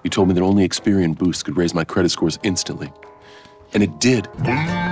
You told me that only Experian boosts could raise my credit scores instantly. And it did.